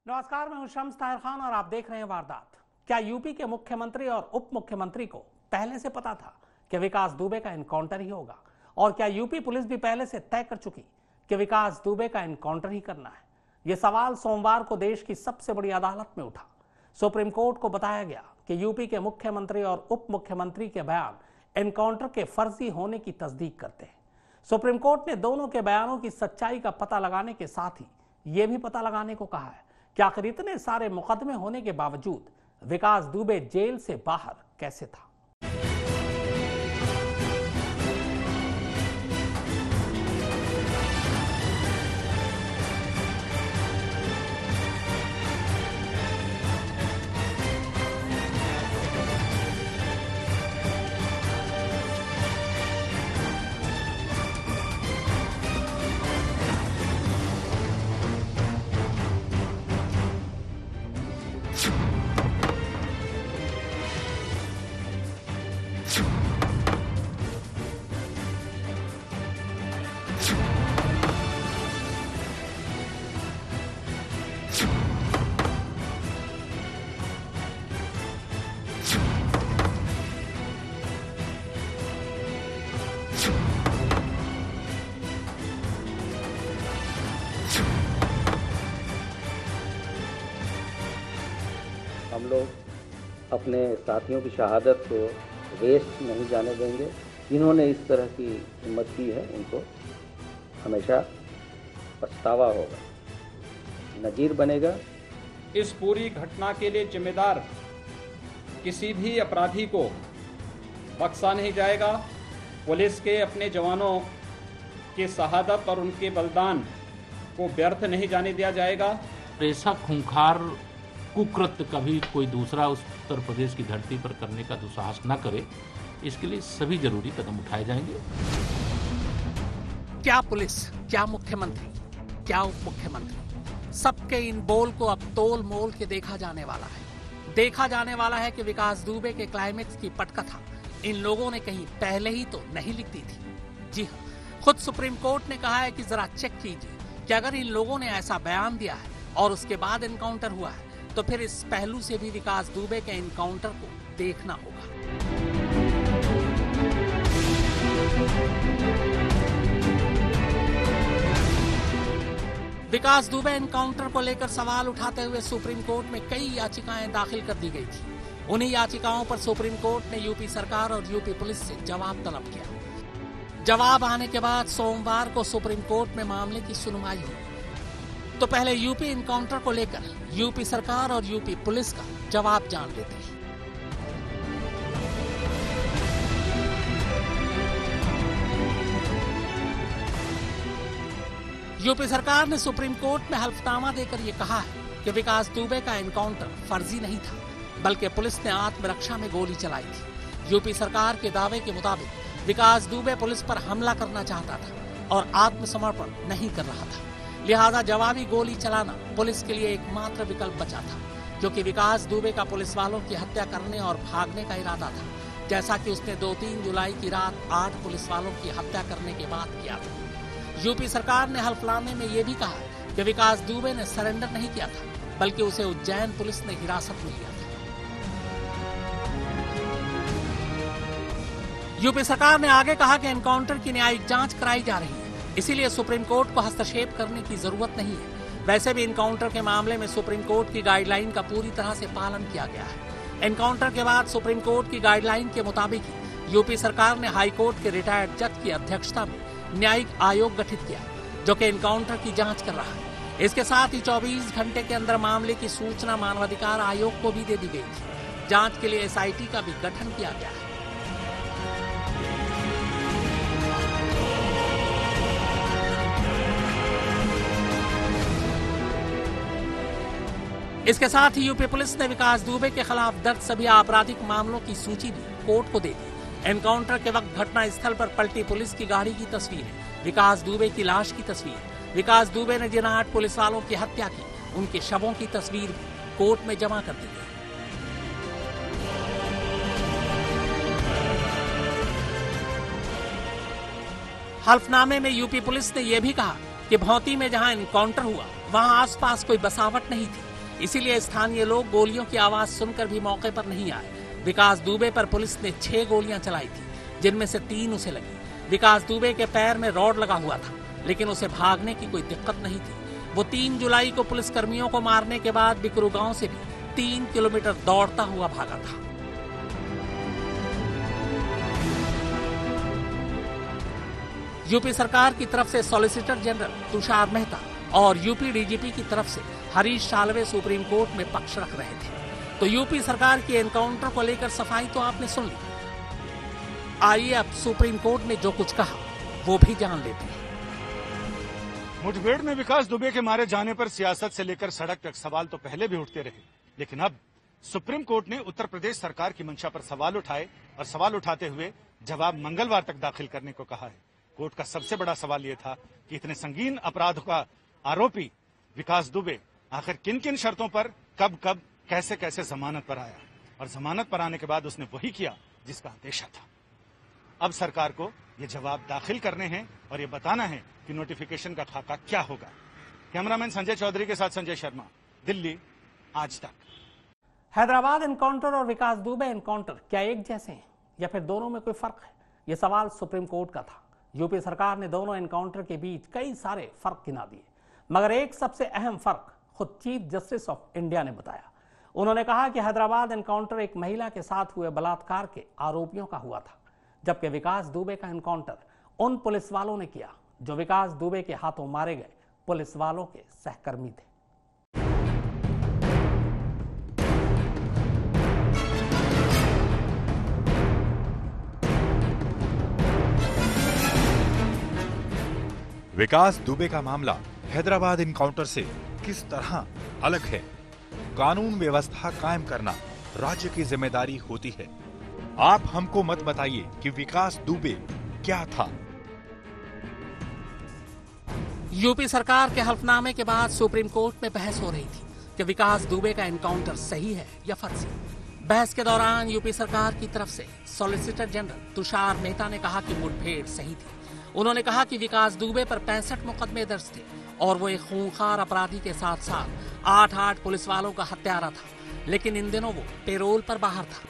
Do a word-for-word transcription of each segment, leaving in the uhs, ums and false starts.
नमस्कार, मैं हूं शम्स ताहिर खान और आप देख रहे हैं वारदात। क्या यूपी के मुख्यमंत्री और उप मुख्यमंत्री को पहले से पता था कि विकास दुबे का एनकाउंटर ही होगा? और क्या यूपी पुलिस भी पहले से तय कर चुकी कि विकास दुबे का एनकाउंटर ही करना है? यह सवाल सोमवार को देश की सबसे बड़ी अदालत में उठा। सुप्रीम कोर्ट को बताया गया कि यूपी के मुख्यमंत्री और उप मुख्यमंत्री के बयान एनकाउंटर के फर्जी होने की तस्दीक करते हैं। सुप्रीम कोर्ट ने दोनों के बयानों की सच्चाई का पता लगाने के साथ ही यह भी पता लगाने को कहा है कि आखिर इतने सारे मुकदमे होने के बावजूद विकास दुबे जेल से बाहर कैसे था। हम लोग अपने साथियों की शहादत को वेस्ट नहीं जाने देंगे। जिन्होंने इस तरह की हिम्मत की है उनको हमेशा पछतावा होगा, नजीर बनेगा। इस पूरी घटना के लिए जिम्मेदार किसी भी अपराधी को बख्शा नहीं जाएगा। पुलिस के अपने जवानों की शहादत और उनके बलिदान को व्यर्थ नहीं जाने दिया जाएगा। ऐसा खूंखार कुकृत्य कभी कोई दूसरा उस उत्तर प्रदेश की धरती पर करने का दुस्साहस न करे, इसके लिए सभी जरूरी कदम उठाए जाएंगे। क्या पुलिस, क्या मुख्यमंत्री, क्या उप मुख्यमंत्री, सबके इन बोल को अब तोल मोल के देखा जाने वाला है। देखा जाने वाला है कि विकास दुबे के क्लाइमेक्स की पटकथा इन लोगों ने कहीं पहले ही तो नहीं लिख दी थी। जी हाँ, खुद सुप्रीम कोर्ट ने कहा है कि जरा चेक कीजिए कि अगर इन लोगों ने ऐसा बयान दिया है और उसके बाद एनकाउंटर हुआ है तो फिर इस पहलू से भी विकास दुबे के एनकाउंटर को देखना होगा। विकास दुबे एनकाउंटर को लेकर सवाल उठाते हुए सुप्रीम कोर्ट में कई याचिकाएं दाखिल कर दी गई थी। उन्हीं याचिकाओं पर सुप्रीम कोर्ट ने यूपी सरकार और यूपी पुलिस से जवाब तलब किया। जवाब आने के बाद सोमवार को सुप्रीम कोर्ट में मामले की सुनवाई हुई। तो पहले यूपी एनकाउंटर को लेकर यूपी सरकार और यूपी पुलिस का जवाब जान लेते हैं। यूपी सरकार ने सुप्रीम कोर्ट में हल्फनामा देकर यह कहा है कि विकास दुबे का एनकाउंटर फर्जी नहीं था, बल्कि पुलिस ने आत्मरक्षा में गोली चलाई थी। यूपी सरकार के दावे के मुताबिक विकास दुबे पुलिस पर हमला करना चाहता था और आत्मसमर्पण नहीं कर रहा था, लिहाजा जवाबी गोली चलाना पुलिस के लिए एकमात्र विकल्प बचा था, क्योंकि विकास दुबे का पुलिस वालों की हत्या करने और भागने का इरादा था, जैसा कि उसने दो तीन जुलाई की रात आठ पुलिस वालों की हत्या करने के बाद किया था। यूपी सरकार ने हल्फनामे में यह भी कहा कि विकास दुबे ने सरेंडर नहीं किया था, बल्कि उसे उज्जैन पुलिस ने हिरासत में लिया था। यूपी सरकार ने आगे कहा कि एनकाउंटर की न्यायिक जांच कराई जा रही है, इसीलिए सुप्रीम कोर्ट को हस्तक्षेप करने की जरूरत नहीं है। वैसे भी एनकाउंटर के मामले में सुप्रीम कोर्ट की गाइडलाइन का पूरी तरह से पालन किया गया है। एनकाउंटर के बाद सुप्रीम कोर्ट की गाइडलाइन के मुताबिक यूपी सरकार ने हाई कोर्ट के रिटायर्ड जज की अध्यक्षता में न्यायिक आयोग गठित किया, जो कि एनकाउंटर की जांच कर रहा है। इसके साथ ही चौबीस घंटे के अंदर मामले की सूचना मानवाधिकार आयोग को भी दे दी गई थी। जांच के लिए एस आई टी का भी गठन किया गया है। इसके साथ ही यूपी पुलिस ने विकास दुबे के खिलाफ दर्ज सभी आपराधिक मामलों की सूची भी कोर्ट को दे दी। एनकाउंटर के वक्त घटना स्थल पर पलटी पुलिस की गाड़ी की तस्वीर, विकास दुबे की लाश की तस्वीर, विकास दुबे ने जिन आठ पुलिस वालों की हत्या की उनके शवों की तस्वीर भी कोर्ट में जमा कर दी गई। हल्फनामे में यूपी पुलिस ने यह भी कहा कि भौंती में जहां एनकाउंटर हुआ वहां आसपास कोई बसावट नहीं थी, इसीलिए स्थानीय लोग गोलियों की आवाज सुनकर भी मौके पर नहीं आए। विकास दुबे पर पुलिस ने छह गोलियां चलाई थी, जिनमें से तीन उसे लगी। विकास दुबे के पैर में रॉड लगा हुआ था, लेकिन उसे भागने की कोई दिक्कत नहीं थी। वो तीन जुलाई को पुलिस कर्मियों को मारने के बाद बिकरू गांव से भी तीन किलोमीटर दौड़ता हुआ भागा था। यूपी सरकार की तरफ से सॉलिसिटर जनरल तुषार मेहता और यूपी डीजीपी की तरफ से हरीश साल्वे सुप्रीम कोर्ट में पक्ष रख रहे थे। तो यूपी सरकार के एनकाउंटर को लेकर सफाई तो आपने सुन ली। आइए अब सुप्रीम कोर्ट ने जो कुछ कहा वो भी जान लेते हैं। मुठभेड़ में विकास दुबे के मारे जाने पर सियासत से लेकर सड़क तक सवाल तो पहले भी उठते रहे, लेकिन अब सुप्रीम कोर्ट ने उत्तर प्रदेश सरकार की मंशा पर सवाल उठाए और सवाल उठाते हुए जवाब मंगलवार तक दाखिल करने को कहा है। कोर्ट का सबसे बड़ा सवाल यह था कि इतने संगीन अपराधों का आरोपी विकास दुबे आखिर किन किन शर्तों पर कब कब कैसे कैसे जमानत पर आया, और जमानत पर आने के बाद उसने वही किया जिसका अंदेशा था। अब सरकार को ये जवाब दाखिल करने हैं और ये बताना है कि नोटिफिकेशन का खाका क्या होगा। कैमरामैन संजय चौधरी के साथ संजय शर्मा, दिल्ली, आज तक। हैदराबाद एनकाउंटर और विकास दुबे एनकाउंटर क्या एक जैसे हैं या फिर दोनों में कोई फर्क है? ये सवाल सुप्रीम कोर्ट का था। यूपी सरकार ने दोनों एनकाउंटर के बीच कई सारे फर्क गिना दिए, मगर एक सबसे अहम फर्क खुद चीफ जस्टिस ऑफ इंडिया ने बताया। उन्होंने कहा कि हैदराबाद एनकाउंटर एक महिला के साथ हुए बलात्कार के आरोपियों का हुआ था, जबकि विकास दुबे का एनकाउंटर उन पुलिस वालों ने किया जो विकास दुबे के हाथों मारे गए पुलिस वालों के सहकर्मी थे। विकास दुबे का मामला हैदराबाद एनकाउंटर से किस तरह अलग है? कानून व्यवस्था कायम करना राज्य की जिम्मेदारी होती है। आप हमको मत बताइए कि विकास दुबे क्या था। यूपी सरकार के हल्फनामे के बाद सुप्रीम कोर्ट में बहस हो रही थी कि विकास दुबे का एनकाउंटर सही है या फर्जी। बहस के दौरान यूपी सरकार की तरफ से सॉलिसिटर जनरल तुषार मेहता ने कहा कि मुठभेड़ सही थी। उन्होंने कहा कि विकास दुबे पर पैंसठ मुकदमे दर्ज थे और वो एक खूंखार अपराधी के साथ साथ आठ आठ पुलिस वालों का हत्यारा था, लेकिन इन दिनों वो पेरोल पर बाहर था।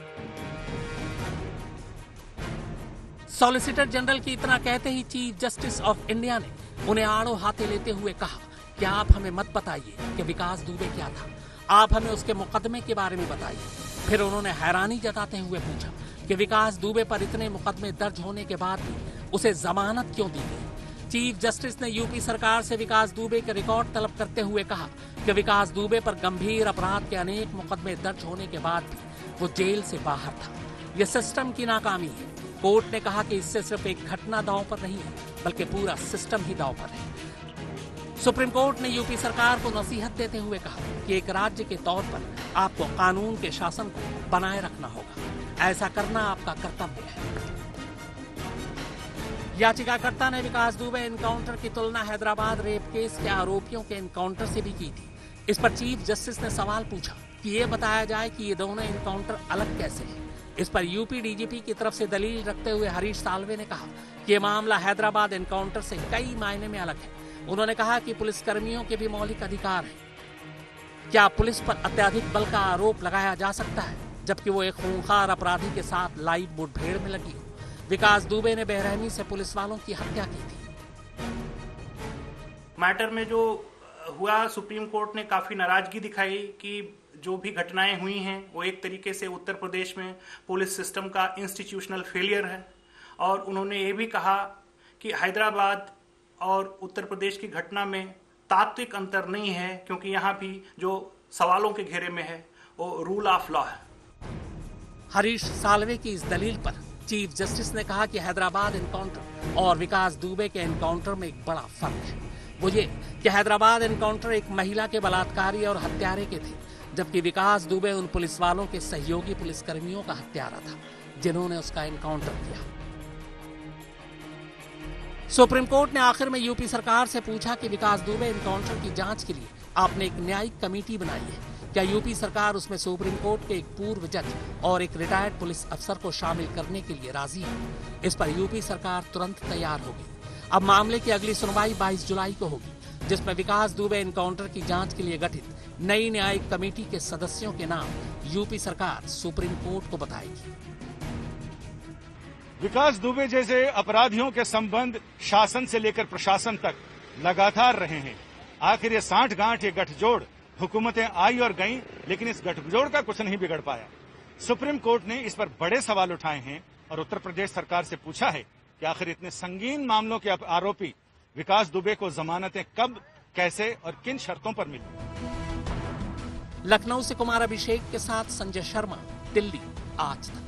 सॉलिसिटर जनरल की इतना कहते ही चीफ जस्टिस ऑफ इंडिया ने उन्हें आड़ो हाथे लेते हुए कहा कि आप हमें मत बताइए कि विकास दुबे क्या था, आप हमें उसके मुकदमे के बारे में बताइए। फिर उन्होंने हैरानी जताते हुए पूछा कि विकास दुबे पर इतने मुकदमे दर्ज होने के बाद भी उसे जमानत क्यों दी गई। चीफ जस्टिस ने यूपी सरकार से विकास दुबे के रिकॉर्ड तलब करते हुए कहा कि विकास दुबे पर गंभीर अपराध के अनेक मुकदमे दर्ज होने के बाद भी वो जेल से बाहर था। ये सिस्टम की नाकामी है। कोर्ट ने कहा कि इससे सिर्फ एक घटना दांव पर नहीं है, बल्कि पूरा सिस्टम ही दांव पर है। सुप्रीम कोर्ट ने यूपी सरकार को नसीहत देते हुए कहा कि एक राज्य के तौर पर आपको कानून के शासन को बनाए रखना होगा। ऐसा करना आपका कर्तव्य है। याचिकाकर्ता ने विकास दुबे एनकाउंटर की तुलना हैदराबाद रेप केस के आरोपियों के एनकाउंटर से भी की थी। इस पर चीफ जस्टिस ने सवाल पूछा कि ये बताया जाए कि ये दोनों एनकाउंटर अलग कैसे हैं। इस पर यूपी डीजीपी की तरफ से दलील रखते हुए हरीश साल्वे ने कहा कि ये मामला हैदराबाद एनकाउंटर से कई मायने में अलग है। उन्होंने कहा कि पुलिसकर्मियों के भी मौलिक अधिकार हैं। क्या पुलिस पर अत्यधिक बल का आरोप लगाया जा सकता है जबकि वो एक खूंखार अपराधी के साथ लाइव मुठभेड़ में लगी हो? विकास दुबे ने बेरहमी से पुलिस वालों की हत्या की थी। मैटर में जो हुआ, सुप्रीम कोर्ट ने काफी नाराजगी दिखाई कि जो भी घटनाएं हुई हैं वो एक तरीके से उत्तर प्रदेश में पुलिस सिस्टम का इंस्टीट्यूशनल फेलियर है। और उन्होंने ये भी कहा कि हैदराबाद और उत्तर प्रदेश की घटना में तात्विक अंतर नहीं है, क्योंकि यहाँ भी जो सवालों के घेरे में है वो रूल ऑफ लॉ है। हरीश साल्वे की इस दलील पर चीफ जस्टिस ने कहा कि हैदराबाद एनकाउंटर और विकास दुबे के एनकाउंटर में एक बड़ा फर्क है। वो ये कि हैदराबाद एनकाउंटर एक महिला के बलात्कारी और हत्यारे के थे, जबकि विकास दुबे उन पुलिस वालों के सहयोगी पुलिसकर्मियों का हत्यारा था जिन्होंने उसका एनकाउंटर किया। सुप्रीम कोर्ट ने आखिर में यूपी सरकार से पूछा कि विकास दुबे एनकाउंटर की जांच के लिए आपने एक न्यायिक कमेटी बनाई है, क्या यूपी सरकार उसमें सुप्रीम कोर्ट के एक पूर्व जज और एक रिटायर्ड पुलिस अफसर को शामिल करने के लिए राजी है? इस पर यूपी सरकार तुरंत तैयार हो गई। अब मामले की अगली सुनवाई बाईस जुलाई को होगी, जिसमें विकास दुबे एनकाउंटर की जांच के लिए गठित नई न्यायिक कमेटी के सदस्यों के नाम यूपी सरकार सुप्रीम कोर्ट को बताएगी। विकास दुबे जैसे अपराधियों के संबंध शासन से लेकर प्रशासन तक लगातार रहे हैं। आखिर ये साठ गांठ ये गठजोड़, हुकूमतें आई और गईं, लेकिन इस गठजोड़ का कुछ नहीं बिगड़ पाया। सुप्रीम कोर्ट ने इस पर बड़े सवाल उठाए हैं और उत्तर प्रदेश सरकार से पूछा है कि आखिर इतने संगीन मामलों के आरोपी विकास दुबे को जमानतें कब, कैसे और किन शर्तों पर मिली। लखनऊ से कुमार अभिषेक के साथ संजय शर्मा, दिल्ली आज तक।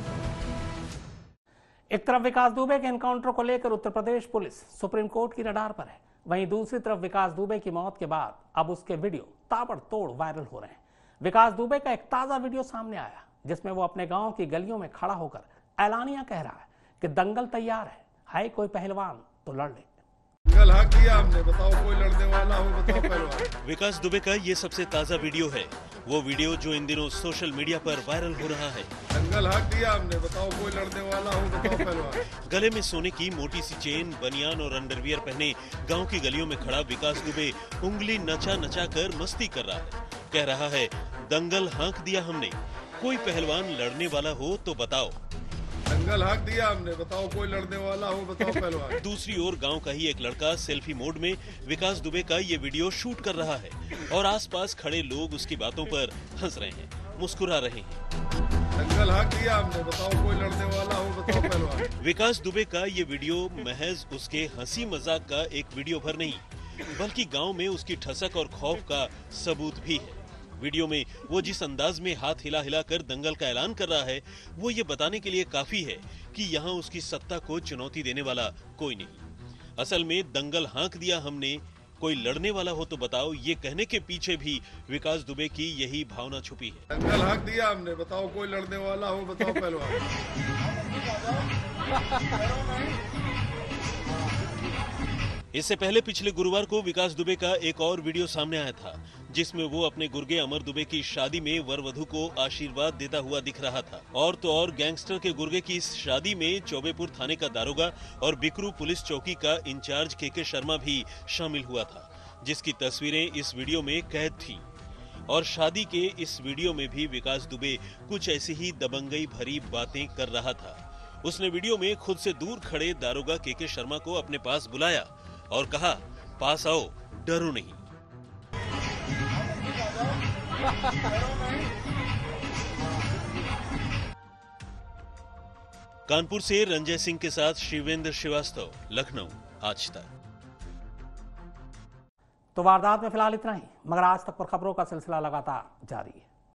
एक तरफ विकास दुबे के एनकाउंटर को लेकर Uttar Pradesh police supreme court की रडार पर है, वहीं दूसरी तरफ विकास दुबे की मौत के बाद अब उसके वीडियो ताबड़तोड़ वायरल हो रहे हैं। विकास दुबे का एक ताजा वीडियो सामने आया जिसमें वो अपने गांव की गलियों में खड़ा होकर ऐलानिया कह रहा है कि दंगल तैयार है, है कोई पहलवान तो लड़ ले। दंगल हाँ किया हमने, बताओ कोई लड़ने वाला हो, बताओ पहलवान। विकास दुबे का ये सबसे ताजा वीडियो है, वो वीडियो जो इन दिनों सोशल मीडिया पर वायरल हो रहा है। दंगल हाँ किया हमने, बताओ कोई लड़ने वाला हो, बताओ पहलवान। गले में सोने की मोटी सी चेन, बनियान और अंडरवियर पहने गांव की गलियों में खड़ा विकास दुबे उंगली नचा नचा कर मस्ती कर रहा है। कह रहा है दंगल हाँक दिया हमने, कोई पहलवान लड़ने वाला हो तो बताओ। दंगल हाँक दिया हमने, बताओ कोई लड़ने वाला हो, बताओ पहलवान। दूसरी ओर गांव का ही एक लड़का सेल्फी मोड में विकास दुबे का ये वीडियो शूट कर रहा है और आसपास खड़े लोग उसकी बातों पर हंस रहे हैं, मुस्कुरा रहे हैं। दंगल हाँक दिया हमने, बताओ कोई लड़ने वाला हो, बताओ पहलवान। विकास दुबे का ये वीडियो महज उसके हंसी मजाक का एक वीडियो भर नहीं, बल्कि गांव में उसकी ठसक और खौफ का सबूत भी है। वीडियो में वो जिस अंदाज में हाथ हिला हिला कर दंगल का ऐलान कर रहा है, वो ये बताने के लिए काफी है कि यहाँ उसकी सत्ता को चुनौती देने वाला कोई नहीं। असल में दंगल हाँक दिया हमने, कोई लड़ने वाला हो तो बताओ, ये कहने के पीछे भी विकास दुबे की यही भावना छुपी है। दंगल हाँक दिया हमने, बताओ कोई लड़ने वाला हो, बताओ पहलवान। इससे पहले पिछले गुरुवार को विकास दुबे का एक और वीडियो सामने आया था जिसमें वो अपने गुर्गे अमर दुबे की शादी में वर वधू को आशीर्वाद देता हुआ दिख रहा था। और तो और गैंगस्टर के गुर्गे की इस शादी में चौबेपुर थाने का दारोगा और बिकरू पुलिस चौकी का इंचार्ज के के शर्मा भी शामिल हुआ था, जिसकी तस्वीरें इस वीडियो में कैद थी। और शादी के इस वीडियो में भी विकास दुबे कुछ ऐसी ही दबंगई भरी बातें कर रहा था। उसने वीडियो में खुद से दूर खड़े दारोगा के के शर्मा को अपने पास बुलाया और कहा, पास आओ, डरो नहीं। कानपुर से रंजय सिंह के साथ शिवेंद्र श्रीवास्तव, लखनऊ आज तक। तो वारदात में फिलहाल इतना ही, मगर आज तक पर खबरों का सिलसिला लगातार जारी है।